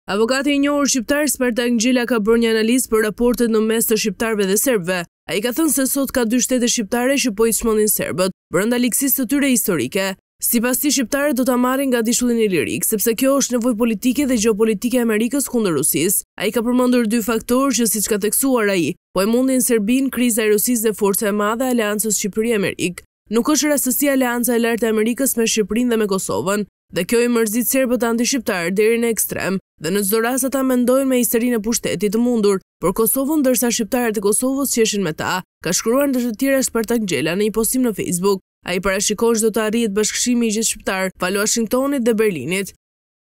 Avokati I njohur shqiptar Spartak Ngjela ka bërë një analizë për raportet në mes të shqiptarëve dhe serbëve. Ai ka thënë se sot ka 2 shtete shqiptare që po I çmendin serbët, brenda ligsisë të tyre historike. Sipas tij shqiptarët do ta marrin nga dishullin ilirik, sepse kjo është nevojë politike dhe gjeopolitike e Amerikës kundër Rusisë. Ai ka përmendur 2 faktorë që siç ka theksuar ai, po e mundin Serbinë kriza e Rusisë dhe forca e madhe e aleancës Shqipëri-Amerikë. Nuk është rastësia aleanca e lartë e Amerikës me Shqipërinë dhe me Kosovën, dhe kjo I mërzit serbët anti-shqiptar deri në ekstrem, dhe në çdo rast ata mendojnë me histerinë e pushtetit të mundur për Kosovën, ndërsa shqiptarët e Kosovës qeshin me ta, ka shkruar ndër të tjera Spartak Ngjela në një postim në Facebook. Ai parashikon se do të arrihet bashkëqësimi I gjithë shqiptar, fal Washingtonit dhe Berlinit.